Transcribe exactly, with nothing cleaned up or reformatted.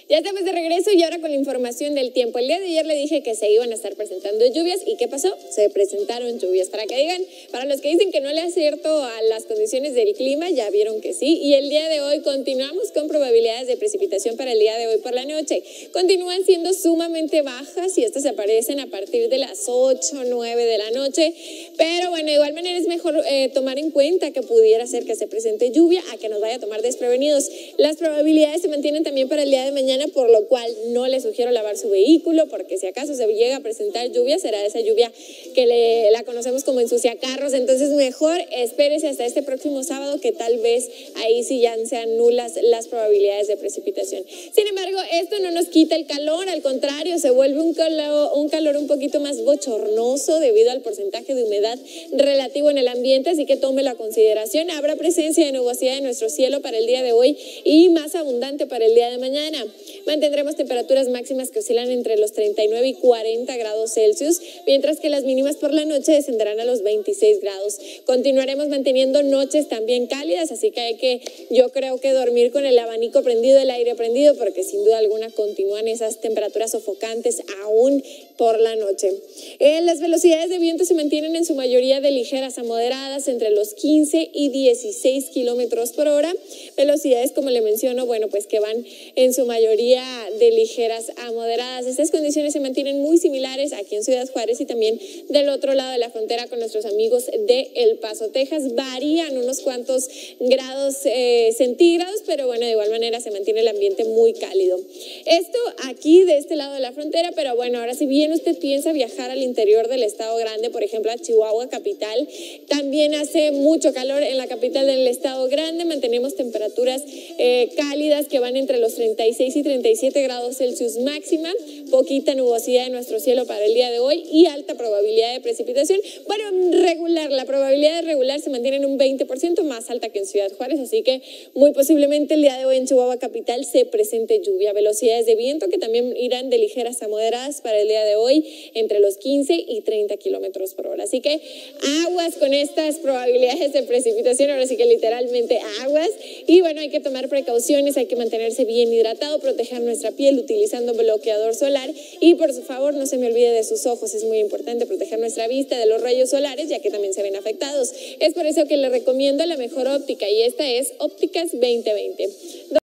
Ya estamos de regreso y ahora con la información del tiempo. El día de ayer le dije que se iban a estar presentando lluvias. ¿Y qué pasó? Se presentaron lluvias. Para que digan, para los que dicen que no le acierto a las condiciones del clima, ya vieron que sí. Y el día de hoy continuamos con probabilidades de precipitación para el día de hoy por la noche. Continúan siendo sumamente bajas y estas aparecen a partir de las ocho o nueve de la noche. Pero bueno, de igual manera es mejor eh, tomar en cuenta que pudiera ser que se presente lluvia a que nos vaya a tomar desprevenidos. Las probabilidades se mantienen también para el día de mañana, por lo cual no le sugiero lavar su vehículo, porque si acaso se llega a presentar lluvia, será esa lluvia que le, la conocemos como ensuciacarros. Entonces mejor espérese hasta este próximo sábado, que tal vez ahí sí ya sean nulas las probabilidades de precipitación. Sin embargo, esto no nos quita el calor, al contrario, se vuelve un calor, un calor un poquito más bochornoso debido al porcentaje de humedad relativo en el ambiente, así que tómelo a consideración. Habrá presencia de nubosidad en nuestro cielo para el día de hoy y más abundante para el día de mañana. Mantendremos temperaturas máximas que oscilan entre los treinta y nueve y cuarenta grados Celsius, mientras que las mínimas por la noche descenderán a los veintiséis grados. Continuaremos manteniendo noches también cálidas, así que hay que, yo creo que dormir con el abanico prendido, el aire prendido, porque sin duda alguna continúan esas temperaturas sofocantes aún por la noche. Eh, las velocidades de viento se mantienen en su mayoría de ligeras a moderadas, entre los quince y dieciséis kilómetros por hora. Velocidades, como le menciono, bueno, pues que van en su mayoría de ligeras a moderadas. Estas condiciones se mantienen muy similares aquí en Ciudad Juárez y también del otro lado de la frontera con nuestros amigos de El Paso, Texas. Varían unos cuantos grados eh, centígrados, pero bueno, de igual manera se mantiene el ambiente muy cálido. Esto aquí de este lado de la frontera, pero bueno, ahora si bien usted piensa viajar al interior del estado grande, por ejemplo a Chihuahua capital, también hace mucho calor en la capital del estado grande. Mantenemos temperaturas eh, cálidas que van entre los treinta y seis y treinta y siete grados Celsius máxima, poquita nubosidad en nuestro cielo para el día de hoy y alta probabilidad de precipitación. Bueno, regular, la probabilidad de regular se mantiene en un veinte por ciento, más alta que en Ciudad Juárez, así que muy posiblemente el día de hoy en Chihuahua capital se presente lluvia. Velocidades de viento que también irán de ligeras a moderadas para el día de hoy, entre los quince y treinta kilómetros por hora. Así que aguas con estas probabilidades de precipitación, ahora sí que literalmente aguas. Y bueno, hay que tomar precauciones, hay que mantenerse bien hidratado, proteger nuestra piel utilizando bloqueador solar y por favor no se me olvide de sus ojos, es muy importante proteger nuestra vista de los rayos solares, ya que también se ven afectados. Es por eso que le recomiendo la mejor óptica y esta es Ópticas veinte veinte.